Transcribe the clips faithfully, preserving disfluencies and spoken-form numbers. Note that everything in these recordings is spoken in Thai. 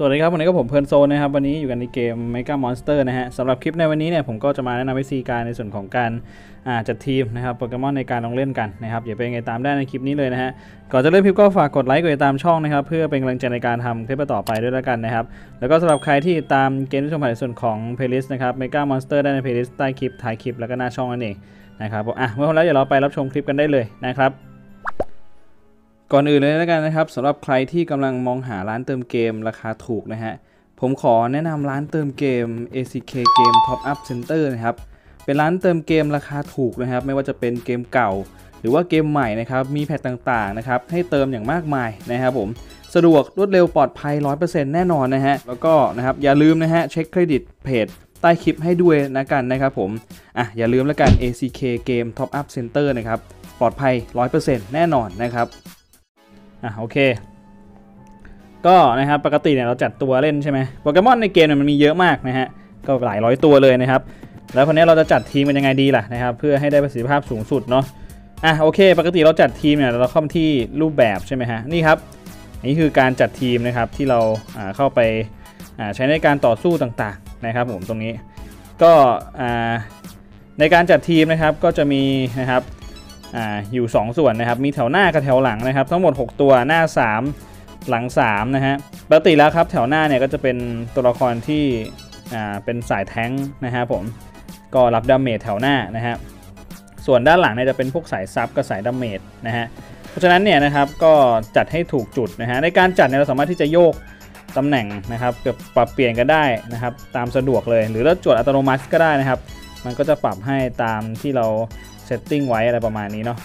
สวัสดีครับวันนี้ก็ผมเพลินโซนนะครับวันนี้อยู่กันในเกม Mega Monster นะฮะสำหรับคลิปในวันนี้เนี่ยผมก็จะมาแนะนำวิธีการในส่วนของการจัดทีมนะครับโปเกมอนในการลงเล่นกันนะครับอย่าไปไงตามได้ในคลิปนี้เลยนะฮะก่อนจะเริ่มคลิปก็ฝากกดไลค์กดติดตามช่องนะครับเพื่อเป็นกำลังใจในการทำคลิปต่อไปด้วยแล้วกันนะครับแล้วก็สำหรับใครที่ตามเกมที่ชมผ่านในส่วนของ playlist นะครับ Mega Monster ได้ใน playlist ใต้คลิปท้ายคลิปแล้วก็หน้าช่องนั่นเองนะครับอ่ะเมื่อพร้อมแล้วเดี๋ยวเราไปรับชมคลิปกันได้เลยนะครับก่อนอื่นเลยแล้วกันนะครับสำหรับใครที่กำลังมองหาร้านเติมเกมราคาถูกนะฮะผมขอแนะนำร้านเติมเกม เอ ซี เค Game Top Up Center นะครับเป็นร้านเติมเกมราคาถูกนะครับไม่ว่าจะเป็นเกมเก่าหรือว่าเกมใหม่นะครับมีแพทต่างๆนะครับให้เติมอย่างมากมายนะครับผมสะดวกรวดเร็วปลอดภัย ร้อยเปอร์เซ็นต์ แน่นอนนะฮะแล้วก็นะครับอย่าลืมนะฮะเช็คเครดิตเพจใต้คลิปให้ด้วยนะกันนะครับผมอ่ะอย่าลืมแล้วกัน เอ ซี เค Game Top Up Center นะครับปลอดภัย ร้อยเปอร์เซ็นต์ แน่นอนนะครับอ่ะโอเคก็นะครับปกติเนี่ยเราจัดตัวเล่นใช่ไหมโปเกมอนในเกมเนี่ยมันมีเยอะมากนะฮะก็หลายร้อยตัวเลยนะครับแล้วคนนี้เราจะจัดทีมเป็นยังไงดีล่ะนะครับเพื่อให้ได้ประสิทธิภาพสูงสุดเนาะอ่ะโอเคปกติเราจัดทีมเนี่ยเราเข้ามาที่รูปแบบใช่ไหมฮะนี่ครับนี่คือการจัดทีมนะครับที่เราเข้าไปใช้ในการต่อสู้ต่างๆนะครับผมตรงนี้ก็ในการจัดทีมนะครับก็จะมีนะครับอ่าอยู่สองส่วนนะครับมีแถวหน้ากับแถวหลังนะครับทั้งหมดหกตัวหน้าสามหลังสามนะฮะปกติแล้วครับแถวหน้าเนี่ยก็จะเป็นตัวละครที่อ่าเป็นสายแท้งนะฮะผมก็รับดาเมจแถวหน้านะฮะส่วนด้านหลังเนี่ยจะเป็นพวกสายซับกับสายดาเมจนะฮะเพราะฉะนั้นเนี่ยนะครับก็จัดให้ถูกจุดนะฮะในการจัดเนี่ยเราสามารถที่จะโยกตำแหน่งนะครับเกือบปรับเปลี่ยนกันได้นะครับตามสะดวกเลยหรือเราจดอัตโนมัติก็ได้นะครับมันก็จะปรับให้ตามที่เราเซตติ้งไว้อะไรประมาณนี้เนาะ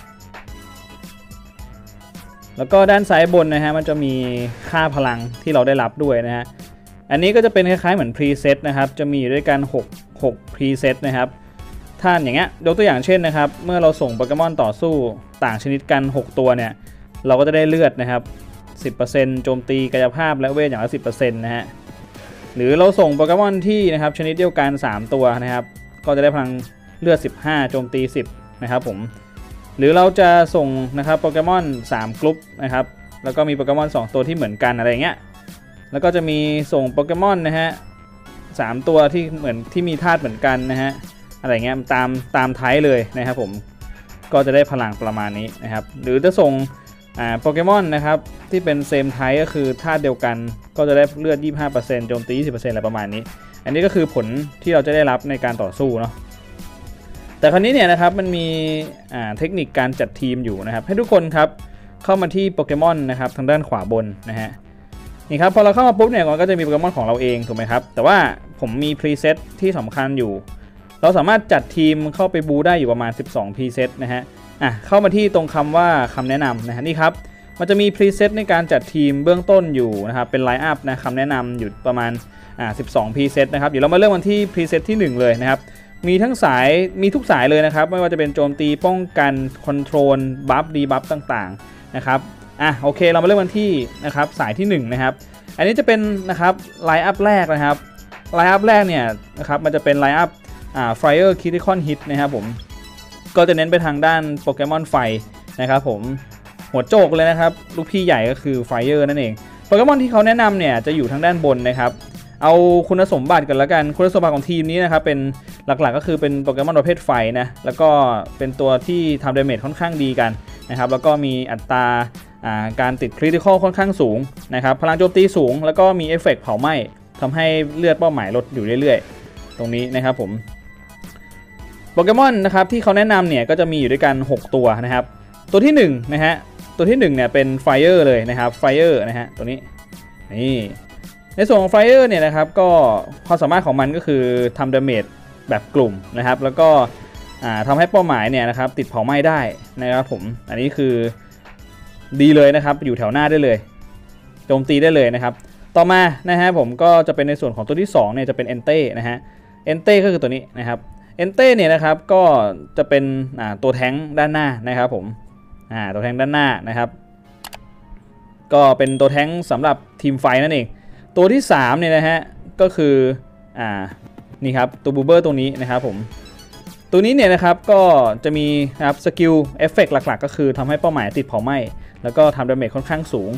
แล้วก็ด้านซ้ายบนนะฮะมันจะมีค่าพลังที่เราได้รับด้วยนะฮะอันนี้ก็จะเป็นคล้ายๆเหมือนพรีเซตนะครับจะมีอยู่ด้วยกันหก หกพรีเซตนะครับถ้าอย่างเงี้ยยกตัวอย่างเช่นนะครับเมื่อเราส่งโปเกมอนต่อสู้ต่างชนิดกันหกตัวเนี่ยเราก็จะได้เลือดนะครับ สิบเปอร์เซ็นต์ โจมตีกายภาพและเวทอย่างละ สิบเปอร์เซ็นต์ นะฮะหรือเราส่งโปเกมอนที่นะครับชนิดเดียวกันสามตัวนะครับก็จะได้พลังเลือดสิบห้าโจมตีสิบนะครับผมหรือเราจะส่งนะครับโปเกมอนสามกลุ่มนะครับแล้วก็มีโปเกมอนสองตัวที่เหมือนกันอะไรเงี้ยแล้วก็จะมีส่งโปเกมอนนะฮะสามตัวที่เหมือนที่มีธาตุเหมือนกันนะฮะอะไรเงี้ยตามตามไทป์เลยนะครับผมก็จะได้พลังประมาณนี้นะครับหรือจะส่งอ่าโปเกมอนนะครับที่เป็นเซมไทป์ก็คือธาตุเดียวกันก็จะได้เลือด ยี่สิบห้าเปอร์เซ็นต์ โจมตี ยี่สิบเปอร์เซ็นต์ อะไรประมาณนี้อันนี้ก็คือผลที่เราจะได้รับในการต่อสู้เนาะแต่คราวนี้เนี่ยนะครับมันมีเทคนิคการจัดทีมอยู่นะครับให้ทุกคนครับเข้ามาที่โปเกมอนนะครับทางด้านขวาบนนะฮะนี่ครับพอเราเข้ามาปุ๊บเนี่ยมันก็จะมีโปเกมอนของเราเองถูกไหมครับแต่ว่าผมมีพรีเซตที่สำคัญอยู่เราสามารถจัดทีมเข้าไปบูได้อยู่ประมาณสิบสองพรีเซตนะฮะอ่ะเข้ามาที่ตรงคำว่าคำแนะนำนะฮะนี่ครับมันจะมีพรีเซตในการจัดทีมเบื้องต้นอยู่นะครับเป็นไลน์อัพนะคำแนะนำอยู่ประมาณอ่าสิบสองพรีเซตนะครับเดี๋ยวเรามาเริ่มกันที่พรีเซตที่หนึ่งเลยนะครับมีทั้งสายมีทุกสายเลยนะครับไม่ว่าจะเป็นโจมตีป้องกันคอนโทรลบัฟดีบัฟต่างๆนะครับอ่ะโอเคเรามาเริ่มกันที่นะครับสายที่หนึ่งนะครับอันนี้จะเป็นนะครับไลน์อัพแรกนะครับไลน์อัพแรกเนี่ยนะครับมันจะเป็นไลน์อัพอ่า Fire Critical Hit นะครับผมก็จะเน้นไปทางด้านโปเกมอนไฟนะครับผมหัวโจกเลยนะครับลูกพี่ใหญ่ก็คือ Fire นั่นเองโปเกมอนที่เขาแนะนำเนี่ยจะอยู่ทางด้านบนนะครับเอาคุณสมบัติกันแล้วกันคุณสมบัติของทีมนี้นะครับเป็นหลักๆก็คือเป็นโปเกมอนประเภทไฟนะแล้วก็เป็นตัวที่ทำดาเมจค่อนข้างดีกันนะครับแล้วก็มีอัตราการติดคริติคอลค่อนข้างสูงนะครับพลังโจมตีสูงแล้วก็มีเอฟเฟกต์เผาไหม้ทำให้เลือดเป้าหมายลดอยู่เรื่อยๆตรงนี้นะครับผมโปเกมอนนะครับที่เขาแนะนำเนี่ยก็จะมีอยู่ด้วยกันหกตัวนะครับตัวที่หนึ่งนะฮะตัวที่หนึ่งเนี่ยเป็นไฟเออร์เลยนะครับไฟเออร์นะฮะตัวนี้นี่ในส่วนของไฟเออร์เนี่ยนะครับก็ความสามารถของมันก็คือทำดาเมจแบบกลุ่มนะครับแล้วก็ทำให้เป้าหมายเนี่ยนะครับติดเผาไหม้ได้นะครับผมอันนี้คือดีเลยนะครับอยู่แถวหน้าได้เลยโจมตีได้เลยนะครับต่อมานะฮะผมก็จะเป็นในส่วนของตัวที่สองเนี่ยจะเป็นเอนเต้นะฮะเอนเต้ก็คือตัวนี้นะครับเอนเต้เนี่ยนะครับก็จะเป็นตัวแท้งด้านหน้านะครับผมตัวแท้งด้านหน้านะครับก็เป็นตัวแท้งสำหรับทีมไฟนั่นเองตัวที่สามเนี่ยนะฮะก็คืออ่านี่ครับตัวบูเบอร์ตัวนี้นะครับผมตัวนี้เนี่ยนะครับก็จะมีนะครับสกิลเอฟเฟกต์หลักๆก็คือทำให้เป้าหมายติดเผาไหม้แล้วก็ทำดาเมจค่อนข้างสูง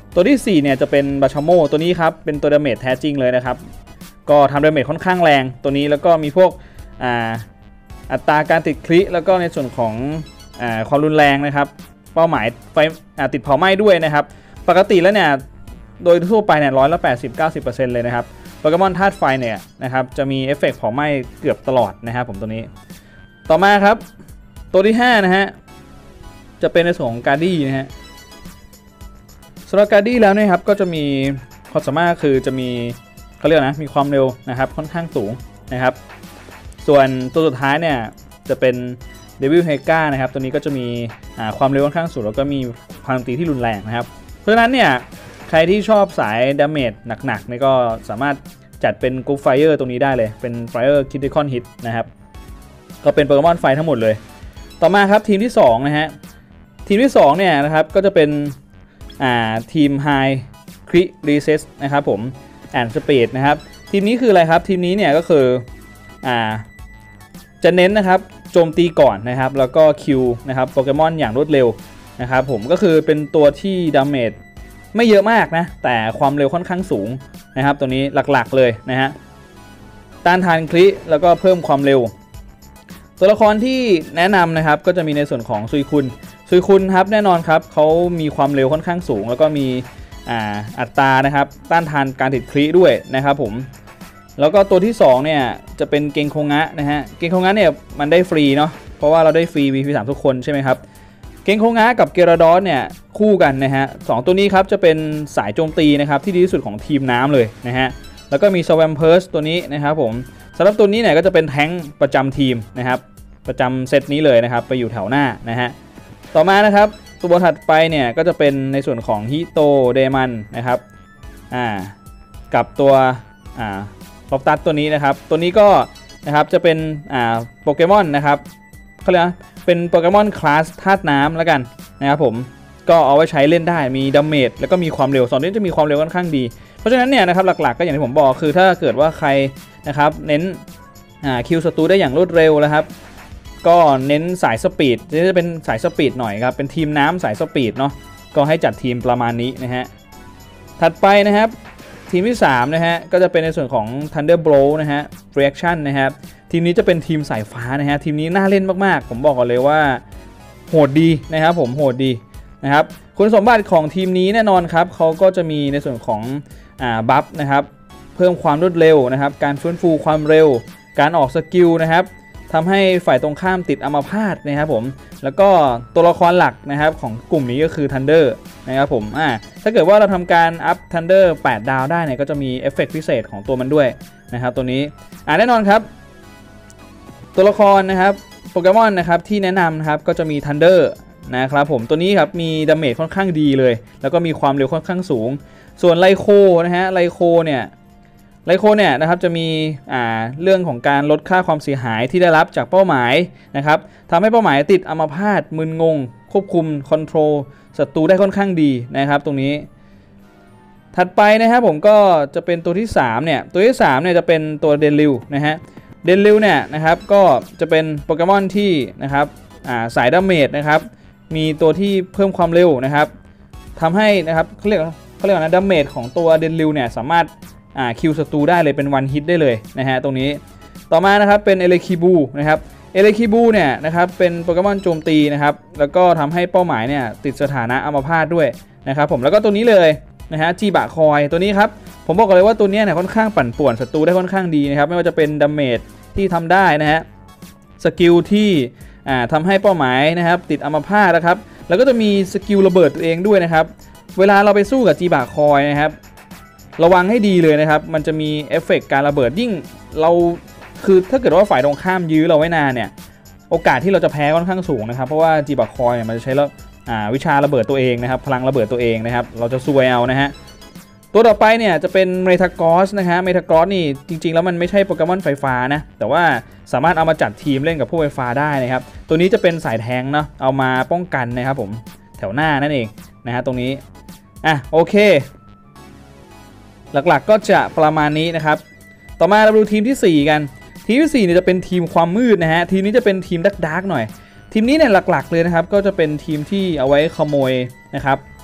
ตัวที่สี่เนี่ยจะเป็นบาชาโมตัวนี้ครับเป็นตัวดาเมจแท้จริงเลยนะครับก็ทำดาเมจค่อนข้างแรงตัวนี้แล้วก็มีพวกอ่าอัตราการติดคริแล้วก็ในส่วนของอ่าความรุนแรงนะครับเป้าหมายไฟติดเผาไหม้ด้วยนะครับปกติแล้วเนี่ยโดยทั่วไปเนี่ยร้อยละแปดสิบ เก้าสิบเปอร์เซ็นต์เลยนะครับโปเกมอนธาตุไฟเนี่ยนะครับจะมีเอฟเฟกต์เผาไหม้เกือบตลอดนะครับผมตัวนี้ต่อมาครับตัวที่ห้านะฮะจะเป็นในส่วนของการ์ดี้นะฮะสำหรับการ์ดี้แล้วนะครับก็จะมีความสามารถคือจะมีเขาเรียกนะมีความเร็วนะครับค่อนข้างสูงนะครับส่วนตัวสุดท้ายเนี่ยจะเป็นเดวิลเฮกานะครับตัวนี้ก็จะมีความเร็วค่อนข้างสูงแล้วก็มีความตีที่รุนแรงนะครับเพราะฉะนั้นเนี่ยใครที่ชอบสายดาเมจหนักๆนี่ก็สามารถจัดเป็นกรุ๊ปไฟเออร์ตรงนี้ได้เลยเป็นไฟเออร์คิดดิคอนฮิตนะครับก็เป็นโปเกมอนไฟทั้งหมดเลยต่อมาครับทีมที่สองนะฮะทีมที่สองเนี่ยนะครับก็จะเป็นทีม High Crit Resist นะครับผม and Speed นะครับทีมนี้คืออะไรครับทีมนี้เนี่ยก็คืออ่าจะเน้นนะครับโจมตีก่อนนะครับแล้วก็คิวนะครับโปเกมอนอย่างรวดเร็วนะครับผมก็คือเป็นตัวที่ดาเมจไม่เยอะมากนะแต่ความเร็วค่อนข้างสูงนะครับตัวนี้หลักๆเลยนะฮะต้านทานคริแล้วก็เพิ่มความเร็วตัวละครที่แนะนำนะครับก็จะมีในส่วนของซุยคุนซุยคุนครับแน่นอนครับเขามีความเร็วค่อนข้างสูงแล้วก็มีอ่าอัตรานะครับต้านทานการติดคริด้วยนะครับผมแล้วก็ตัวที่สองเนี่ยจะเป็นเกงโคงะนะฮะเกงโคงะเนี่ยมันได้ฟรีเนาะเพราะว่าเราได้ฟรี วี พี สาม ทุกคนใช่ไหมครับเกงโคงะกับเกราดอสเนี่ยคู่กันนะฮะสองตัวนี้ครับจะเป็นสายโจมตีนะครับที่ดีที่สุดของทีมน้ำเลยนะฮะแล้วก็มีสแวมเพิร์สตัวนี้นะครับผมสำหรับตัวนี้เนี่ยก็จะเป็นแท้งประจำทีมนะครับประจำเซตนี้เลยนะครับไปอยู่แถวหน้านะฮะต่อมานะครับตัวถัดไปเนี่ยก็จะเป็นในส่วนของฮิโตเดมันนะครับอ่ากับตัวอ่าล็อบตัสตัวนี้นะครับตัวนี้ก็นะครับจะเป็นอ่าโปเกมอนนะครับเขาเรียกเป็นโปเกมอนคลาสธาตุน้ำแล้วกันนะครับผมก็เอาไว้ใช้เล่นได้มีดาเมจแล้วก็มีความเร็วสองนี้จะมีความเร็วค่อนข้างดีเพราะฉะนั้นเนี่ยนะครับหลักๆก็อย่างที่ผมบอกคือถ้าเกิดว่าใครนะครับเน้นอ่าคิวศัตรูได้อย่างรวดเร็วแล้วครับก็เน้นสายสปีดจะเป็นสายสปีดหน่อยครับเป็นทีมน้ำสายสปีดเนาะก็ให้จัดทีมประมาณนี้นะฮะถัดไปนะครับทีมที่สามนะฮะก็จะเป็นในส่วนของ Thunderblow นะฮะ Reaction นะครับทีมนี้จะเป็นทีมสายฟ้านะฮะทีมนี้น่าเล่นมากๆผมบอกก่อนเลยว่าโหดดีนะครับผมโหดดีนะครับคุณสมบัติของทีมนี้แน่นอนครับเขาก็จะมีในส่วนของอ่าบัฟนะครับเพิ่มความรวดเร็วนะครับการฟื้นฟูความเร็วการออกสกิลนะครับทำให้ฝ่ายตรงข้ามติดอัมพาตนะครับผมแล้วก็ตัวละครหลักนะครับของกลุ่มนี้ก็คือ Thunder นะครับผมอ่าถ้าเกิดว่าเราทำการอัพ Thunder แปดดาวได้เนี่ยก็จะมีเอฟเฟกต์พิเศษของตัวมันด้วยนะครับตัวนี้อ่าแน่นอนครับตัวละครนะครับโปเกมอนนะครับที่แนะนำนะครับก็จะมี Thunder นะครับผมตัวนี้ครับมีดาเมจค่อนข้างดีเลยแล้วก็มีความเร็วค่อนข้างสูงส่วนไลโคนะฮะไลโคเนี่ยไลโคเนี่ยนะครับจะมีอ่าเรื่องของการลดค่าความเสียหายที่ได้รับจากเป้าหมายนะครับทำให้เป้าหมายติดอัมพาตมึนงงควบคุมคอนโทรลศัตรูได้ค่อนข้างดีนะครับตรงนี้ถัดไปนะครับผมก็จะเป็นตัวที่สามเนี่ยตัวที่สามเนี่ยจะเป็นตัวเดลิวนะฮะเดลิวเนี่ยนะครับก็จะเป็นโปเกมอนที่นะครับอ่าสายดาเมจนะครับมีตัวที่เพิ่มความเร็วนะครับทำให้นะครับเขาเรียกเขาเรียกว่านะดาเมจของตัวเดลิวเนี่ยสามารถอ่าคิวศัตรูได้เลยเป็นวันฮิตได้เลยนะฮะตรงนี้ต่อมานะครับเป็นเอเลคิบูนะครับเอเลคิบูเนี่ยนะครับเป็นโปเกมอนโจมตีนะครับแล้วก็ทำให้เป้าหมายเนี่ยติดสถานะอัมพาตด้วยนะครับผมแล้วก็ตัวนี้เลยนะฮะจีบะคอยตัวนี้ครับผมบอกเลยว่าตัวนี้เนี่ยค่อนข้างปั่นป่วนศัตรูได้ค่อนข้างดีนะครับไม่ว่าจะเป็นดาเมจที่ทำได้นะฮะสกิลที่อ่าทำให้เป้าหมายนะครับติดอัมพาตนะครับแล้วก็จะมีสกิลระเบิดตัวเองด้วยนะครับเวลาเราไปสู้กับจีบะคอยนะครับระวังให้ดีเลยนะครับมันจะมีเอฟเฟกต์การระเบิดยิ่งเราคือถ้าเกิดว่าฝ่ายตรงข้ามยื้อเราไว้นานเนี่ยโอกาสที่เราจะแพ้ค่อนข้างสูงนะครับเพราะว่าจีบะคอยมันจะใช้แล้ววิชาระเบิดตัวเองนะครับพลังระเบิดตัวเองนะครับเราจะซวยเอานะฮะตัวต่อไปเนี่ยจะเป็นเมทากอสนะฮะเมทากอสนี่จริงๆแล้วมันไม่ใช่โปเกมอนไฟฟ้านะแต่ว่าสามารถเอามาจัดทีมเล่นกับพวกไฟฟ้าได้นะครับตัวนี้จะเป็นสายแทงเนาะเอามาป้องกันนะครับผมแถวหน้านั่นเองนะฮะตรงนี้อ่ะโอเคหลักๆก็จะประมาณนี้นะครับต่อมาเราดูทีมที่สี่กันทีมที่สี่เนี่ยจะเป็นทีมความมืดนะฮะทีมนี้จะเป็นทีมดักดักหน่อยทีมนี้เนี่ยหลักๆเลยนะครับก็จะเป็นทีมที่เอาไว้ขโมยนะครับ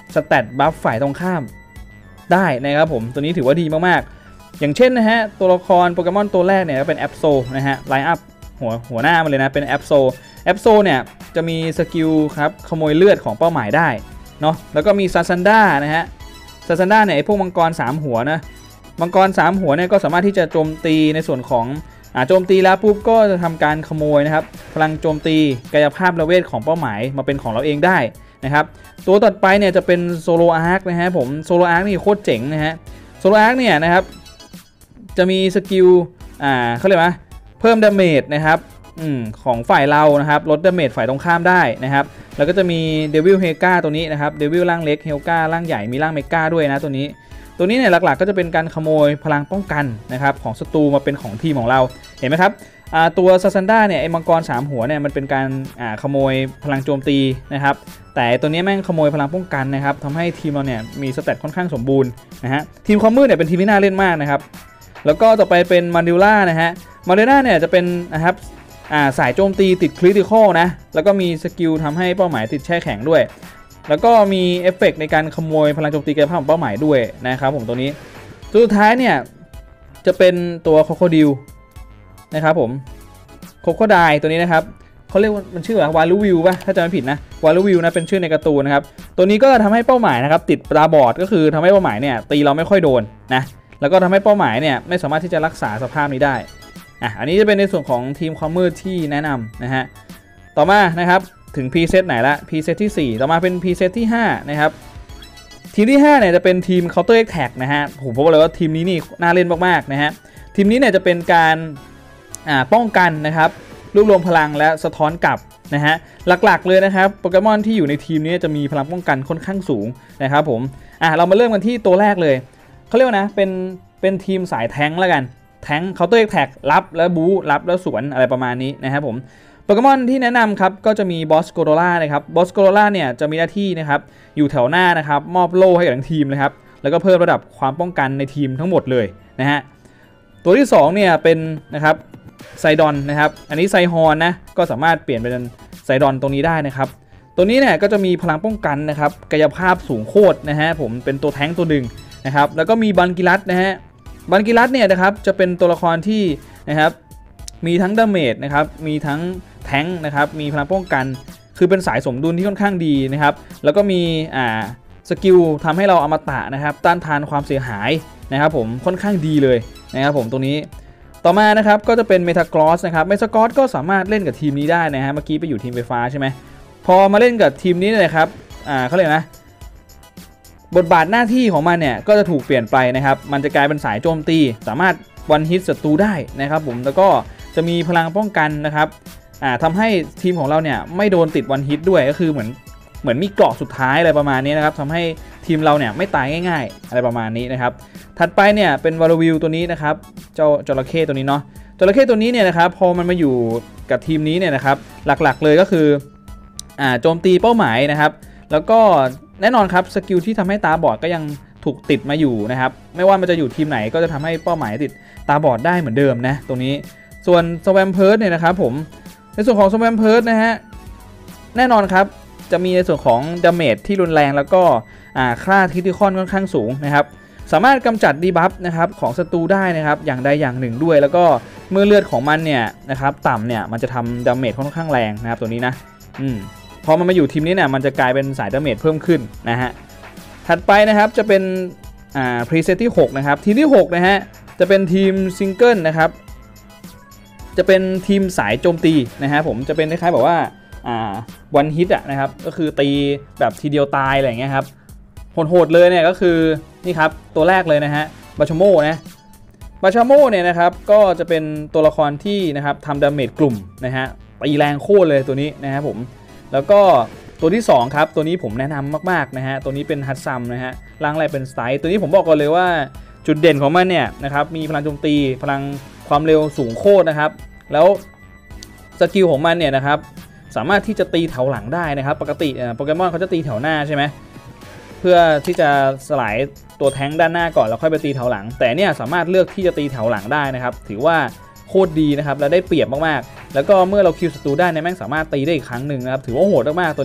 สแตทบัฟฝ่ายตรงข้ามได้นะครับผมตัวนี้ถือว่าดีมากๆอย่างเช่นนะฮะตัวละครโปเกมอนตัวแรกเนี่ยเป็นแอปโซนะฮะไลน์อัพหัวหัวหน้ามันเลยนะเป็นแอปโซแอปโซเนี่ยจะมีสกิลครับขโมยเลือดของเป้าหมายได้เนาะแล้วก็มีซาซันด้านะฮะซาซันด้าเนี่ยไอพวกมังกรสามหัวนะมังกรสามหัวเนี่ยก็สามารถที่จะโจมตีในส่วนของอ่าโจมตีแล้วปุ๊บก็จะทำการขโมยนะครับพลังโจมตีกายภาพระเวทของเป้าหมายมาเป็นของเราเองได้นะครับตัวต่อไปเนี่ยจะเป็นโซโลอาร์คนะฮะผมโซโลอาร์คนี่โคตรเจ๋งนะฮะโซโลอาร์คเนี่ยนะครับจะมีสกิลอ่าเขาเรียกว่าเพิ่มดาเมจนะครับอืมของฝ่ายเรานะครับลดดาเมจฝ่ายตรงข้ามได้นะครับแล้วก็จะมีเดวิลเฮกาตัวนี้นะครับเดวิลร่างเล็กเฮลการ่างใหญ่มีร่างเมกาด้วยนะตัวนี้ตัวนี้เนี่ยหลักๆก็จะเป็นการขโมยพลังป้องกันนะครับของศัตรูมาเป็นของทีมของเราเห็นไหมครับตัวซาซันด้าเนี่ยไอ้มังกรสามหัวเนี่ยมันเป็นการขโมยพลังโจมตีนะครับแต่ตัวนี้แม่งขโมยพลังป้องกันนะครับทำให้ทีมเราเนี่ยมีสเตตค่อนข้างสมบูรณ์นะฮะทีมคอมมืดเนี่ยเป็นทีมที่น่าเล่นมากนะครับแล้วก็ต่อไปเป็นมาริล่านะฮะมาริล่าเนี่ยจะเป็นนะครับสายโจมตีติดคริติคอลนะแล้วก็มีสกิลทำให้เป้าหมายติดแช่แข็งด้วยแล้วก็มีเอฟเฟกต์ในการขโมยพลังโจมตีกายภาพของเป้าหมายด้วยนะครับผมตัวนี้ตัวสุดท้ายเนี่ยจะเป็นตัวโคโคดิลนะครับผมโคโคไดตัวนี้นะครับเขาเรียกว่ามันชื่อวาลูวิวป่ะถ้าจำไม่ผิดนะวาลูวิวนะเป็นชื่อในการ์ตูนนะครับตัวนี้ก็ทำให้เป้าหมายนะครับติดตาบอดก็คือทำให้เป้าหมายเนี่ยตีเราไม่ค่อยโดนนะแล้วก็ทำให้เป้าหมายเนี่ยไม่สามารถที่จะรักษาสภาพนี้ได้อ่ะอันนี้จะเป็นในส่วนของทีมความมืดที่แนะนำนะฮะต่อมานะครับถึง preset ไหนละ preset ที่สี่ต่อมาเป็น preset ที่ห้านะครับทีมที่ห้าเนี่ยจะเป็นทีม counter attack นะฮะผมบอกเลยว่าทีมนี้นี่น่าเล่นมากๆนะฮะทีมนี้เนี่ยจะเป็นการอ่าป้องกันนะครับรวบรวมพลังและสะท้อนกลับนะฮะหลักๆเลยนะครับโปเกมอนที่อยู่ในทีมนี้จะมีพลังป้องกันค่อนข้างสูงนะครับผมอ่ะเรามาเริ่มกันที่ตัวแรกเลยเขาเรียกว่านะเป็นเป็นทีมสายแทงค์แล้วกันแทงค์ counter attack รับแล้วบู๊รับแล้วสวนอะไรประมาณนี้นะครับผมโปเกมอนที่แนะนำครับก็จะมีบอสโกโดล่านะครับบอสโกโดล่าเนี่ยจะมีหน้าที่นะครับอยู่แถวหน้านะครับมอบโล่ให้กับทั้งทีมนะครับแล้วก็เพิ่มระดับความป้องกันในทีมทั้งหมดเลยนะฮะตัวที่สองเนี่ยเป็นนะครับไซดอนนะครับอันนี้ไซฮอนนะก็สามารถเปลี่ยนเป็นไซดอนตรงนี้ได้นะครับตัวนี้เนี่ยก็จะมีพลังป้องกันนะครับกายภาพสูงโคตรนะฮะผมเป็นตัวแท้งตัวหนึ่งนะครับแล้วก็มีบันกิรัสนะฮะบันกิรัสเนี่ยนะครับจะเป็นตัวละครที่นะครับมีทั้งดาเมจนะครับมีทั้งแท้งนะครับมีพลังป้องกันคือเป็นสายสมดุลที่ค่อนข้างดีนะครับแล้วก็มีอ่าสกิลทำให้เราอมตะนะครับต้านทานความเสียหายนะครับผมค่อนข้างดีเลยนะครับผมตัวนี้ต่อมานะครับก็จะเป็นเมทากรอสนะครับเมทากรอสก็สามารถเล่นกับทีมนี้ได้นะฮะเมื่อกี้ไปอยู่ทีมไฟฟ้าใช่ไหมพอมาเล่นกับทีมนี้เลยครับอ่าเขาเรียกนะบทบาทหน้าที่ของมันเนี่ยก็จะถูกเปลี่ยนไปนะครับมันจะกลายเป็นสายโจมตีสามารถวันฮิตศัตรูได้นะครับผมแล้วก็จะมีพลังป้องกันนะครับอ่าทำให้ทีมของเราเนี่ยไม่โดนติดวันฮิตด้วยก็คือเหมือนเหมือนมีเกราะสุดท้ายอะไรประมาณนี้นะครับทำให้ทีมเราเนี่ยไม่ตายง่ายๆอะไรประมาณนี้นะครับถัดไปเนี่ยเป็นวาลูวิลตัวนี้นะครับเจ้าจระเข้ตัวนี้เนาะจระเข้ตัวนี้เนี่ยนะครับพอมันมาอยู่กับทีมนี้เนี่ยนะครับหลักๆเลยก็คืออ่าโจมตีเป้าหมายนะครับแล้วก็แน่นอนครับสกิลที่ทำให้ตาบอดก็ยังถูกติดมาอยู่นะครับไม่ว่ามันจะอยู่ทีมไหนก็จะทำให้เป้าหมายติดตาบอดได้เหมือนเดิมนะตรงนี้ส่วนสแวมเพิร์ดเนี่ยนะครับผมในส่วนของสแวมเพิร์ดนะฮะแน่นอนครับจะมีในส่วนของดาเมจที่รุนแรงแล้วก็ค่าคริติคอลค่อนข้างสูงนะครับสามารถกำจัดดีบัฟนะครับของศัตรูได้นะครับอย่างใดอย่างหนึ่งด้วยแล้วก็เมื่อเลือดของมันเนี่ยนะครับต่ำเนี่ยมันจะทำดาเมจค่อนข้างแรงนะครับตัวนี้นะอืมพอมันมาอยู่ทีมนี้เนี่ยมันจะกลายเป็นสายดาเมจเพิ่มขึ้นนะฮะถัดไปนะครับจะเป็นอ่าพรีเซตที่หกนะครับทีมที่หกนะฮะจะเป็นทีมซิงเกิลนะครับจะเป็นทีมสายโจมตีนะฮะผมจะเป็นคล้ายๆแบบว่าอ่าวันฮิตอ่ะนะครับก็คือตีแบบทีเดียวตายอะไรอย่างเงี้ยครับโหดๆเลยเนี่ยก็คือนี่ครับตัวแรกเลยนะฮะบาชาโมนะบาชาโมเนี่ยนะครับก็จะเป็นตัวละครที่นะครับทำดาเมจกลุ่มนะฮะตีแรงโคตรเลยตัวนี้นะครับผมแล้วก็ตัวที่สองครับตัวนี้ผมแนะนำมากๆนะฮะตัวนี้เป็นฮัตซัมนะฮะร่างแรกเป็นสไตล์ตัวนี้ผมบอกก่อนเลยว่าจุดเด่นของมันเนี่ยนะครับมีพลังโจมตีพลังความเร็วสูงโคตรนะครับแล้วสกิลของมันเนี่ยนะครับสามารถที่จะตีแถวหลังได้นะครับปกติโปเกมอนเขาจะตีแถวหน้าใช่ไหมเพื่อที่จะสลายตัวแท้งด้านหน้าก่อนแล้วค่อยไปตีแถวหลังแต่เนี่ยสามารถเลือกที่จะตีแถวหลังได้นะครับถือว่าโคตรดีนะครับและได้เปรียบมากๆแล้วก็เมื่อเราคิวศัตรูได้เนี่ยแม่งสามารถตีได้อีกครั้งหนึ่งนะครับถือว่าโหดมากๆตัวนี้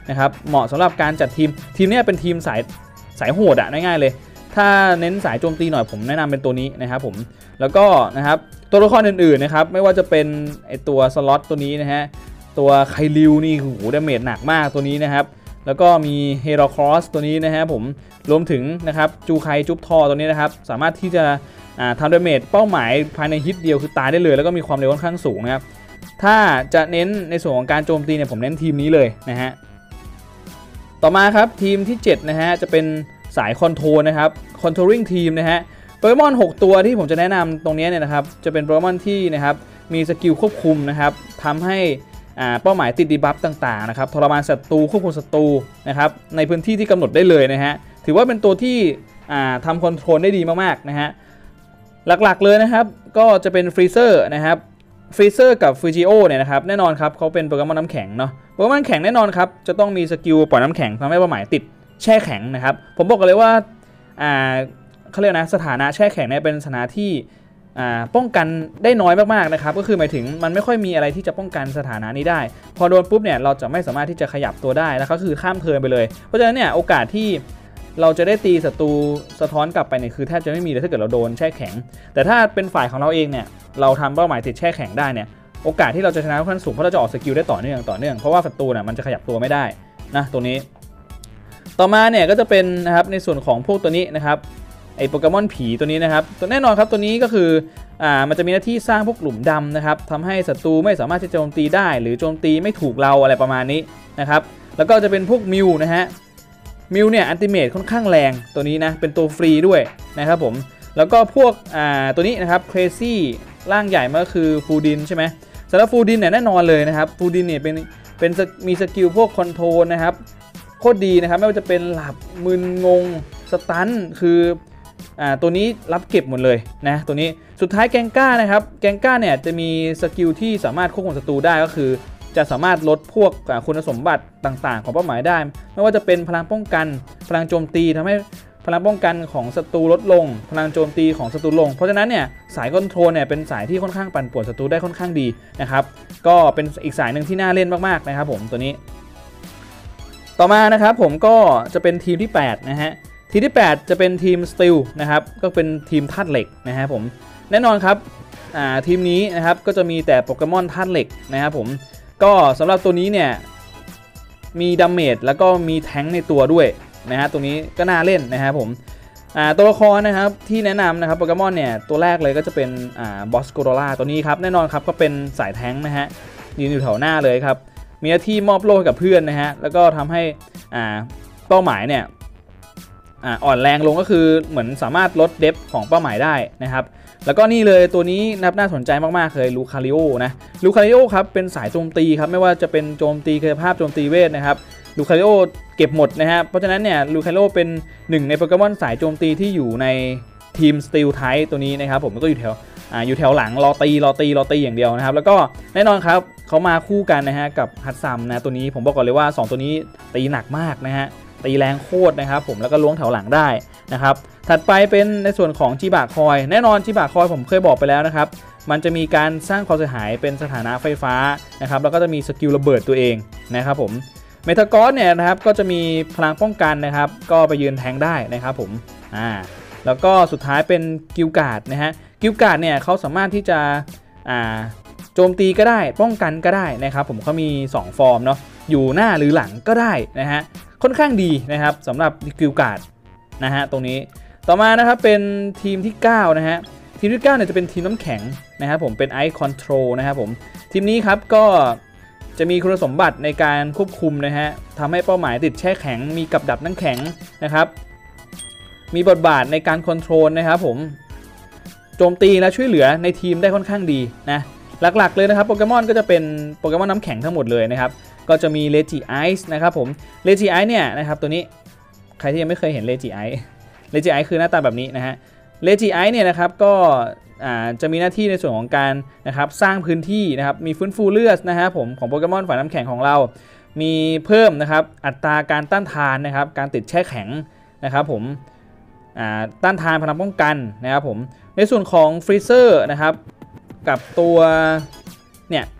นะครับเหมาะสำหรับการจัดทีมทีมนี้เป็นทีมสายสายโหดอะง่ายๆเลยถ้าเน้นสายโจมตีหน่อยผมแนะนำเป็นตัวนี้นะครับผมแล้วก็นะครับตัวละครอื่นๆนะครับไม่ว่าจะเป็นไอตัวสล็อตตัวนี้นะฮะตัวไคลิวนี่โหดาเมจหนักมากตัวนี้นะครับแล้วก็มีเฮโรครอสตัวนี้นะฮะผมรวมถึงนะครับจูไคจุ๊บทอตัวนี้นะครับสามารถที่จะทำดาเมจเป้าหมายภายในฮิตเดียวคือตายได้เลยแล้วก็มีความเร็วค่อนข้างสูงนะครับถ้าจะเน้นในส่วนของการโจมตีเนี่ยผมเน้นทีมนี้เลยนะฮะต่อมาครับทีมที่เจ็ดนะฮะจะเป็นสายคอนโทรลนะครับคอนโทรลลิ่งทีมนะฮะโปเกมอนหกตัวที่ผมจะแนะนำตรงนี้เนี่ยนะครับจะเป็นโปเกมอนที่นะครับมีสกิลควบคุมนะครับทำให้เป้าหมายติดดีบัฟต่างๆนะครับทรมานศัตรูควบคุมศัตรูนะครับในพื้นที่ที่กำหนดได้เลยนะฮะถือว่าเป็นตัวที่ทำคอนโทรลได้ดีมากๆนะฮะหลักๆเลยนะครับก็จะเป็นฟรีเซอร์นะครับฟรีเซอร์กับฟิจิโอเนี่ยนะครับแน่นอนครับเขาเป็นโปเกมอนน้ำแข็งเนาะโปเกมอนน้ำแข็งแน่นอนครับจะต้องมีสกิลปล่อยน้ำแข็งทำให้เป้าหมายติดแช่แข็งนะครับผมบอกกันเลยว่าอ่าเขาเรียกนะสถานะแช่แข็งเนี่ยเป็นสถานะที่ป้องกันได้น้อยมากๆนะครับก็คือหมายถึงมันไม่ค่อยมีอะไรที่จะป้องกันสถานะนี้ได้พอโดนปุ๊บเนี่ยเราจะไม่สามารถที่จะขยับตัวได้แล้วก็คือข้ามเทิร์นไปเลยเพราะฉะนั้นเนี่ยโอกาสที่เราจะได้ตีศัตรูสะท้อนกลับไปเนี่ยคือแทบจะไม่มีเลยถ้าเกิดเราโดนแช่แข็งแต่ถ้าเป็นฝ่ายของเราเองเนี่ยเราทำเป้าหมายติดแช่แข็งได้เนี่ยโอกาสที่เราจะชนะค่อนข้างสูงเพราะเราจะออกสกิลได้ต่อเนื่องต่อเนื่องเพราะว่าศัตรูเนี่ยมันจะขยับตัวไม่ได้นะตัวนี้ต่อมาเนี่ยก็จะเป็นนะครับในส่วนของพวกตัวนี้นะครับไอโปเกมอนผีตัวนี้นะครับตัวแน่นอนครับตัวนี้ก็คืออ่ามันจะมีหน้าที่สร้างพวกหลุมดำนะครับทำให้ศัตรูไม่สามารถที่จะโจมตีได้หรือโจมตีไม่ถูกเราอะไรประมาณนี้นะครับแล้วก็จะเป็นพวกมิวนะฮะมิวเนี่ยอัลติเมทค่อนข้างแรงตัวนี้นะเป็นตัวฟรีด้วยนะครับผมแล้วก็พวกอ่าตัวนี้นะครับเครซี่ร่างใหญ่มันก็คือฟูดินใช่ไหมสำหรับฟูดินเนี่ยแน่นอนเลยนะครับฟูดินเนี่ยเป็นเป็นมีสกิลพวกคอนโทรลนะครับโคตรดีนะครับไม่ว่าจะเป็นหลับมึนงงสตันคืออ่าตัวนี้รับเก็บหมดเลยนะตัวนี้สุดท้ายแกงก้านะครับแกงก้าเนี่ยจะมีสกิลที่สามารถควบคุมศัตรูได้ก็คือจะสามารถลดพวกคุณสมบัติต่างๆของเป้าหมายได้ไม่ว่าจะเป็นพลังป้องกันพลังโจมตีทำให้พลังป้องกันของศัตรูลดลงพลังโจมตีของศัตรูลงเพราะฉะนั้นเนี่ยสายคอนโทรลเนี่ยเป็นสายที่ค่อนข้างปั่นป่วนศัตรูได้ค่อนข้างดีนะครับก็เป็นอีกสายหนึ่งที่น่าเล่นมากๆนะครับผมตัวนี้ต่อมานะครับผมก็จะเป็นทีมที่แปดนะฮะทีมที่แปดจะเป็นทีมสตีลนะครับก็เป็นทีมธาตุเหล็กนะฮะผมแน่นอนครับทีมนี้นะครับก็จะมีแต่โปเกมอนธาตุเหล็กนะครับผมก็สำหรับตัวนี้เนี่ยมีดาเมจแล้วก็มีแทงค์ในตัวด้วยนะฮะตรงนี้ก็น่าเล่นนะครับผมตัวละครนะครับที่แนะนำนะครับโปเกมอนเนี่ยตัวแรกเลยก็จะเป็นบอสโกโดล่าตัวนี้ครับแน่นอนครับก็เป็นสายแทงค์นะฮะยืนอยู่แถวหน้าเลยครับมีหน้าที่มอบโล่กับเพื่อนนะฮะแล้วก็ทำให้เป้าหมายเนี่ยอ่อนแรงลงก็คือเหมือนสามารถลดเดฟของเป้าหมายได้นะครับแล้วก็นี่เลยตัวนี้นับน่าสนใจมากๆเลยลูคาริโอนะลูคาริโอครับเป็นสายโจมตีครับไม่ว่าจะเป็นโจมตีกายภาพโจมตีเวทนะครับลูคาริโอเก็บหมดนะฮะเพราะฉะนั้นเนี่ยลูคาริโอเป็นหนึ่งในโปเกมอนสายโจมตีที่อยู่ในทีมสตีลไทป์ตัวนี้นะครับผมก็อยู่แถวอ่าอยู่แถวหลังรอตีรอตีรอตีอย่างเดียวนะครับแล้วก็แน่นอนครับเขามาคู่กันนะฮะกับฮัตซัมนะตัวนี้ผมบอกก่อนเลยว่าสองตัวนี้ตีหนักมากนะฮะตีแรงโคตรนะครับผมแล้วก็ล้วงแถวหลังได้นะครับถัดไปเป็นในส่วนของจิบะคอยแน่นอนจิบะคอยผมเคยบอกไปแล้วนะครับมันจะมีการสร้างความเสียหายเป็นสถานะไฟฟ้านะครับแล้วก็จะมีสกิลระเบิดตัวเองนะครับผมเมทากอสเนี่ยนะครับก็จะมีพลังป้องกันนะครับก็ไปยืนแทงได้นะครับผมอ่าแล้วก็สุดท้ายเป็นกิลการ์ดนะฮะกิลการ์ดเนี่ยเขาสามารถที่จะอ่าโจมตีก็ได้ป้องกันก็ได้นะครับผมเขามีสองฟอร์มเนาะอยู่หน้าหรือหลังก็ได้นะฮะค่อนข้างดีนะครับสำหรับกิลการ์ดนะฮะตรงนี้ต่อมานะครับเป็นทีมที่เก้านะฮะทีมที่เก้าเนี่ยจะเป็นทีมน้ำแข็งนะครับผมเป็นไอคอนโทรลนะครับผมทีมนี้ครับก็จะมีคุณสมบัติในการควบคุมนะฮะทำให้เป้าหมายติดแช่แข็งมีกับดักน้ำแข็งนะครับมีบทบาทในการคอนโทรลนะครับผมโจมตีและช่วยเหลือในทีมได้ค่อนข้างดีนะหลักๆเลยนะครับโปเกมอนก็จะเป็นโปเกมอนน้ำแข็งทั้งหมดเลยนะครับก็จะมีเลจิไอซ์นะครับผมเลจิไอซ์เนี่ยนะครับตัวนี้ใครที่ยังไม่เคยเห็นเลจิไอซ์เลจิไอซ์คือหน้าตาแบบนี้นะฮะเลจิไอซ์เนี่ยนะครับก็จะมีหน้าที่ในส่วนของการนะครับสร้างพื้นที่นะครับมีฟื้นฟูเลือดนะฮะผมของโปเกมอนฝ่ายน้ำแข็งของเรามีเพิ่มนะครับอัตราการต้านทานนะครับการติดแช่แข็งนะครับผมต้านทานพลังป้องกันนะครับผมในส่วนของฟรีเซอร์นะครับกับตัวเนี่ย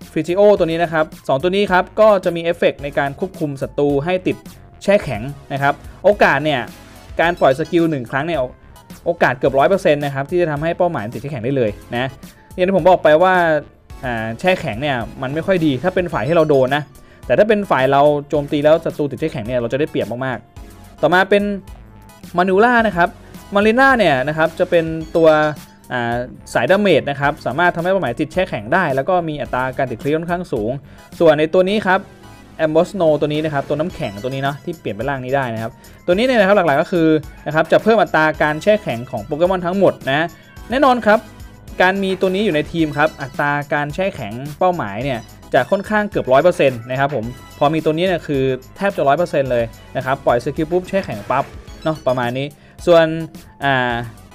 ฟิจิโอตัวนี้นะครับสองตัวนี้ครับก็จะมีเอฟเฟกต์ในการควบคุมศัตรูให้ติดแช่แข็งนะครับโอกาสเนี่ยการปล่อยสกิลหนึ่งครั้งเนี่ยโอกาสเกือบ ร้อยเปอร์เซ็นต์ นะครับที่จะทำให้เป้าหมายติดแช่แข็งได้เลยนะอย่างที่ผมบอกไปว่าแช่แข็งเนี่ยมันไม่ค่อยดีถ้าเป็นฝ่ายที่เราโดนนะแต่ถ้าเป็นฝ่ายเราโจมตีแล้วศัตรูติดแช่แข็งเนี่ยเราจะได้เปรียบมากๆต่อมาเป็นมานูล่านะครับมาริน่าเนี่ยนะครับจะเป็นตัวสายดาเมจนะครับสามารถทำให้เป้าหมายติดแช่แข็งได้แล้วก็มีอัตราการติดคลีค่อนข้างสูงส่วนในตัวนี้ครับแอมบอสโนตัวนี้นะครับตัวน้ำแข็งตัวนี้เนาะที่เปลี่ยนเป็นร่างนี้ได้นะครับตัวนี้เนี่ยนะครับหลักๆก็คือนะครับจะเพิ่มอัตราการแช่แข็งของโปเกมอนทั้งหมดนะแน่นอนครับการมีตัวนี้อยู่ในทีมครับอัตราการแช่แข็งเป้าหมายเนี่ยจะค่อนข้างเกือบ ร้อยเปอร์เซ็นต์ นะครับผมพอมีตัวนี้เนี่ยคือแทบจะ ร้อยเปอร์เซ็นต์ เลยนะครับปล่อยสกิลปุ๊บแช่แข็งปั๊บเนาะประมาณนี้ส่วนอ่า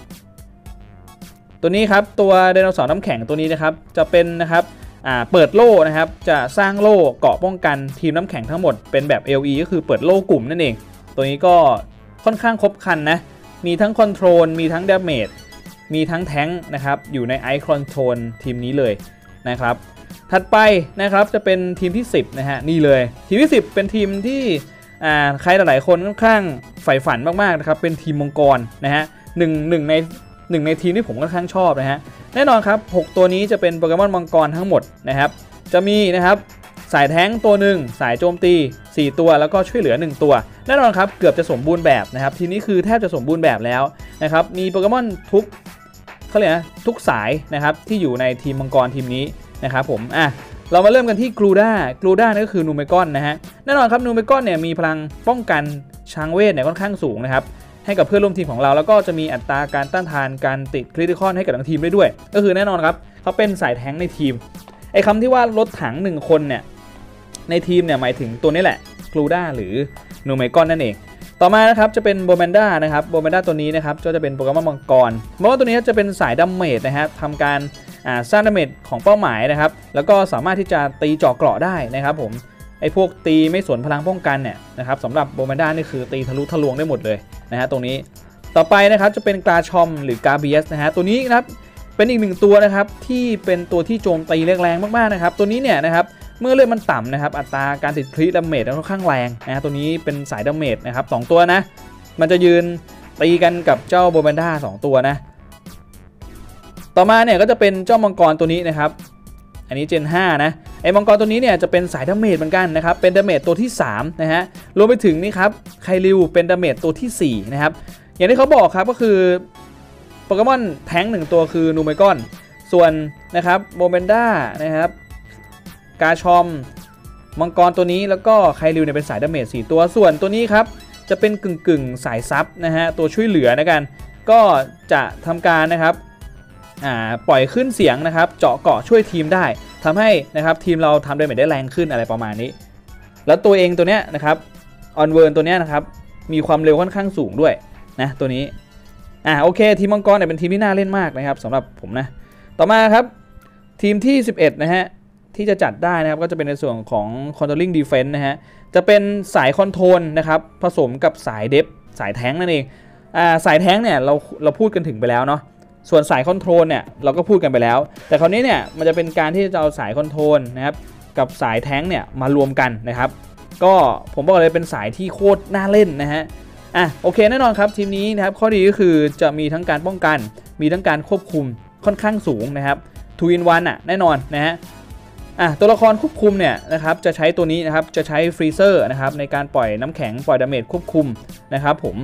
ตัวนี้ครับตัวไดโนเสาร์น้ำแข็งตัวนี้นะครับจะเป็นนะครับเปิดโล่นะครับจะสร้างโล่เกาะป้องกันทีมน้ำแข็งทั้งหมดเป็นแบบ แอล อี ก็คือเปิดโล่กลุ่มนั่นเองตัวนี้ก็ค่อนข้างครบครันนะมีทั้งคอนโทรลมีทั้งดาเมจมีทั้งแทงค์นะครับอยู่ในไอคอนโทรลทีมนี้เลยนะครับถัดไปนะครับจะเป็นทีมที่สิบนะฮะนี่เลยทีมที่สิบเป็นทีมที่ใครหลายๆคนค่อนข้างใฝ่ฝันมากๆนะครับเป็นทีมมังกรนะฮะหนึ่งหนึ่งในหนึ่งในทีมที่ผมค่อนข้างชอบนะฮะแน่นอนครับหกตัวนี้จะเป็นโปเกมอนมังกรทั้งหมดนะครับจะมีนะครับสายแท้งตัวหนึ่งสายโจมตีสี่ตัวแล้วก็ช่วยเหลือหนึ่งตัวแน่นอนครับเกือบจะสมบูรณ์แบบนะครับทีนี้คือแทบจะสมบูรณ์แบบแล้วนะครับมีโปเกมอนทุกเขาเรียกนะทุกสายนะครับที่อยู่ในทีมมังกรทีมนี้นะครับผมอ่ะเรามาเริ่มกันที่กลูด้ากลูด้านี่ก็คือนูเมกอนนะฮะแน่นอนครับนูเมกอนเนี่ยมีพลังป้องกันช้างเวทเนี่ยค่อนข้างสูงนะครับให้กับเพื่อนร่วมทีมของเราแล้วก็จะมีอัตราการต้านทานการติดคริติคอลให้กับทั้งทีมได้ด้วยก็คือแน่นอนครับเขาเป็นสายแท้งในทีมไอ้คำที่ว่ารถถังหนึ่งคนเนี่ยในทีมเนี่ยหมายถึงตัวนี้แหละกลูด้าหรือนูเมกอนนั่นเองต่อมานะครับจะเป็นโบแมนด้านะครับโบแมนด้าตัวนี้นะครับก็จะเป็นโปเกมอนมังกรเพราะว่าตัวนี้จะเป็นสายดาเมจนะครับทำการสร้างดาเมจของเป้าหมายนะครับแล้วก็สามารถที่จะตีเจาะเกราะได้นะครับผมไอ้พวกตีไม่สนพลังป้องกันเนี่ยนะครับสำหรับโบแมนด้านี่คือตีทะลุทะลวงได้หมดเลยนะฮะตรงนี้ต่อไปนะครับจะเป็นกาชอมหรือกาเบียสนะฮะตัวนี้นะครับเป็นอีกหนึ่งตัวนะครับที่เป็นตัวที่โจมตีแรงๆมากๆนะครับตัวนี้เนี่ยนะครับเมื่อเลือดมันต่ำนะครับอัตราการติดคริดาเมจค่อนข้างแรงนะฮะตัวนี้เป็นสายดาเมจนะครับสองตัวนะมันจะยืนตีกันกับเจ้าโบแมนด้าสองตัวนะต่อมาเนี่ยก็จะเป็นเจ้ามังกรตัวนี้นะครับอันนี้เจนห้านะไอ้มังกรตัวนี้เนี่ยจะเป็นสายดาเมจเหมือนกันนะครับเป็นดาเมจตัวที่สามนะฮะรวมไปถึงนี่ครับไคลิวเป็นดาเมจตัวที่สี่นะครับอย่างที่เขาบอกครับก็คือโปเกมอนแท้งหนึ่งตัวคือนูเมกอนส่วนนะครับโบแมนด้านะครับกาชอมมังกรตัวนี้แล้วก็ไคลิวเนี่ยเป็นสายดาเมจสี่ตัวส่วนตัวนี้ครับจะเป็นกึ่งกึ่งสายซับนะฮะตัวช่วยเหลือนะกันก็จะทำการนะครับปล่อยขึ้นเสียงนะครับเจาะเกาะช่วยทีมได้ทำให้นะครับทีมเราทำดาเมจได้แรงขึ้นอะไรประมาณนี้แล้วตัวเองตัวเนี้ยนะครับออนเวิร์นตัวเนี้ยนะครับมีความเร็วค่อนข้างสูงด้วยนะตัวนี้อ่าโอเคทีมมังกรเนี่ยเป็นทีมที่น่าเล่นมากนะครับสำหรับผมนะต่อมาครับทีมที่สิบเอ็ดนะฮะที่จะจัดได้นะครับก็จะเป็นในส่วนของ Controlling Defense นะฮะจะเป็นสายคอนโทรลนะครับผสมกับสายเดฟสายแท้งนั่นเองอ่าสายแท้งเนี่ยเราเราพูดกันถึงไปแล้วเนาะส่วนสายคอนโทรลเนี่ยเราก็พูดกันไปแล้วแต่คราวนี้เนี่ยมันจะเป็นการที่จะเอาสายคอนโทรลนะครับกับสายแท้งเนี่ยมารวมกันนะครับก็ผมบอกเลยเป็นสายที่โคตรน่าเล่นนะฮะอ่ะโอเคแน่นอนครับทีมนี้นะครับข้อดีก็คือจะมีทั้งการป้องกันมีทั้งการควบคุมค่อนข้างสูงนะครับทูอินวันอ่ะแน่นอนนะฮะอ่ะตัวละครควบคุมเนี่ยนะครับจะใช้ตัวนี้นะครับจะใช้ฟรีเซอร์นะครับในการปล่อยน้ำแข็งปล่อยดาเมจควบคุมนะครับผม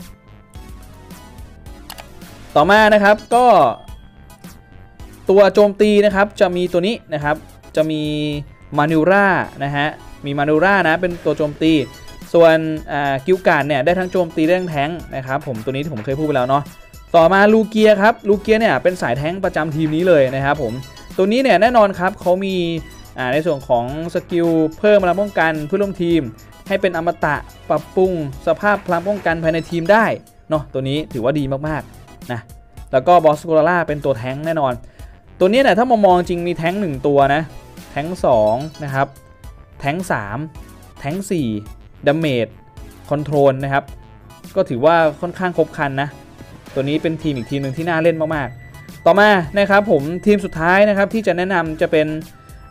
ต่อมานะครับก็ตัวโจมตีนะครับจะมีตัวนี้นะครับจะมีมานูร่านะฮะมีมานูร่านะเป็นตัวโจมตีส่วนกิลการเนี่ยได้ทั้งโจมตีได้ทั้งแท้งนะครับผมตัวนี้ที่ผมเคยพูดไปแล้วเนาะต่อมาลูเกียครับลูเกียเนี่ยเป็นสายแท้งประจำทีมนี้เลยนะครับผมตัวนี้เนี่ยแน่นอนครับเขามีในส่วนของสกิลเพิ่มพลังป้องกันเพื่อร่วมทีมให้เป็นอมตะปรับปรุงสภาพพลังป้องกันภายในทีมได้เนาะตัวนี้ถือว่าดีมากๆนะแล้วก็บอสโกลาร่าเป็นตัวแท้งแน่นอนตัวนี้เนี่ยถ้ามามองจริงมีแท้งหนึ่งตัวนะแท้งสองนะครับแท้งสามแท้งสี่ดาเมจคอนโทรลนะครับก็ถือว่าค่อนข้างครบครันนะตัวนี้เป็นทีมอีกทีมหนึ่งที่น่าเล่นมากๆต่อมานะครับผมทีมสุดท้ายนะครับที่จะแนะนำจะเป็น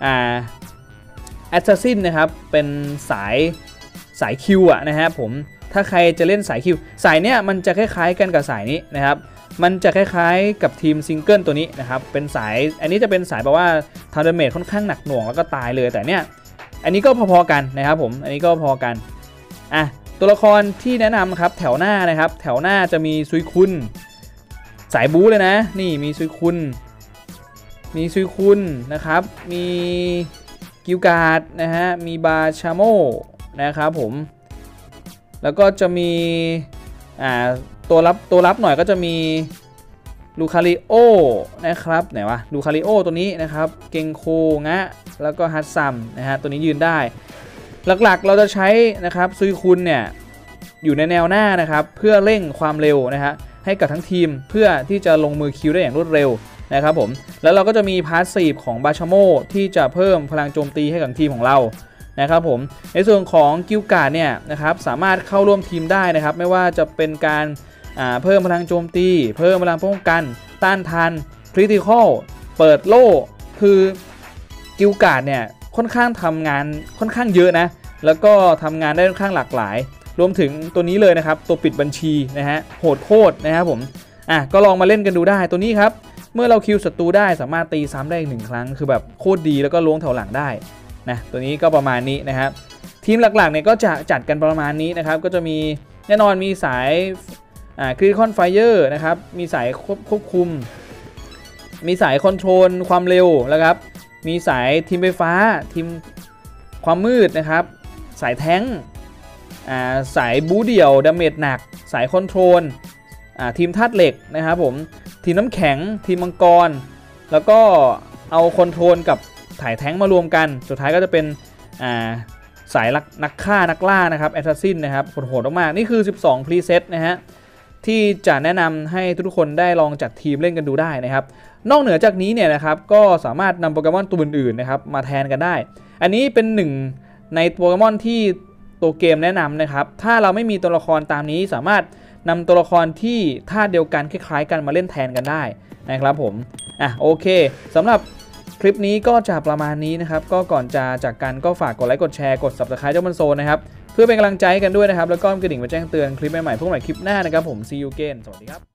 อ่าแอสซัสซินนะครับเป็นสายสายคิวอะนะฮะผมถ้าใครจะเล่นสายคิวสายเนี้ยมันจะคล้ายๆกันกับสายนี้นะครับมันจะคล้ายๆกับทีมซิงเกิลตัวนี้นะครับเป็นสายอันนี้จะเป็นสายแบบว่าทาวเดเมจค่อนข้างหนักหน่วงแล้วก็ตายเลยแต่เนี้ยอันนี้ก็พอๆกันนะครับผมอันนี้ก็พอกันอ่ะตัวละครที่แนะนำครับแถวหน้านะครับแถวหน้าจะมีซุยคุนสายบู๊เลยนะนี่มีซุยคุนมีซุยคุนนะครับมีกิลการ์ดนะฮะมีบาชาโมนะครับผมแล้วก็จะมีอ่าตัวรับตัวรับหน่อยก็จะมีลูคาริโอนะครับไหนวะลูคาริโอตัวนี้นะครับเกงโคงะแล้วก็ฮัตซัมนะฮะตัวนี้ยืนได้หลักๆเราจะใช้นะครับซุยคุนเนี่ยอยู่ในแนวหน้านะครับเพื่อเร่งความเร็วนะฮะให้กับทั้งทีมเพื่อที่จะลงมือคิวได้อย่างรวดเร็วนะครับผมแล้วเราก็จะมีพาสซีฟของบาชาโมที่จะเพิ่มพลังโจมตีให้กับทีมของเรานะครับผมในส่วนของกิลการ์ดเนี่ยนะครับสามารถเข้าร่วมทีมได้นะครับไม่ว่าจะเป็นการเพิ่มพลังโจมตีเพิ่มพลังป้องกันต้านทานคริติคอลเปิดโล่คือกิลการ์ดเนี่ยค่อนข้างทำงานค่อนข้างเยอะนะแล้วก็ทำงานได้ค่อนข้างหลากหลายรวมถึงตัวนี้เลยนะครับตัวปิดบัญชีนะฮะโหดโคตรนะครับผมอ่ะก็ลองมาเล่นกันดูได้ตัวนี้ครับเมื่อเราคิวศัตรูได้สามารถตีซ้ำได้อีกหนึ่งครั้งคือแบบโคตรดีแล้วก็ล้วงแถวหลังได้นะตัวนี้ก็ประมาณนี้นะครับทีมหลักๆเนี่ยก็จะจัดกันประมาณนี้นะครับก็จะมีแน่นอนมีสายอ่าคริติคอลไฟเออร์นะครับมีสายควบคุมมีสายคอนโทรลความเร็วแล้วครับมีสายทีมไฟฟ้าทีมความมืดนะครับสายแท้งอ่าสายบู๊เดี่ยวดาเมจหนักสายคอนโทรลอ่าทีมธาตุเหล็กนะครับผมทีมน้ำแข็งทีมมังกรแล้วก็เอาคอนโทรลกับถ่ายแท้งมารวมกันสุดท้ายก็จะเป็นอ่าสายนักฆ่านักล่านะครับแอสซัสซินนะครับโหดๆมากๆนี่คือสิบสองพรีเซตนะฮะที่จะแนะนำให้ทุกคนได้ลองจัดทีมเล่นกันดูได้นะครับนอกเหนือจากนี้เนี่ยนะครับก็สามารถนำโปเกมอนตัวอื่นๆนะครับมาแทนกันได้อันนี้เป็นหนึ่งในโปเกมอนที่ตัวเกมแนะนำนะครับถ้าเราไม่มีตัวละครตามนี้สามารถนำตัวละครที่ท่าเดียวกันคล้ายๆกันมาเล่นแทนกันได้นะครับผมอ่ะโอเคสำหรับคลิปนี้ก็จะประมาณนี้นะครับก็ก่อนจะจากกันก็ฝากกดไลค์กดแชร์กด ซับสไครบ์ เจ้ามันโซนนะครับเพื่อเป็นกำลังใจกันด้วยนะครับแล้วก็กระดิ่งมาแจ้งเตือนคลิปใหม่ๆพวกใหม่คลิปหน้านะครับผม see you again สวัสดีครับ